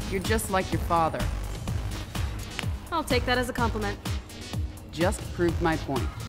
You're just like your father. I'll take that as a compliment. Just proved my point.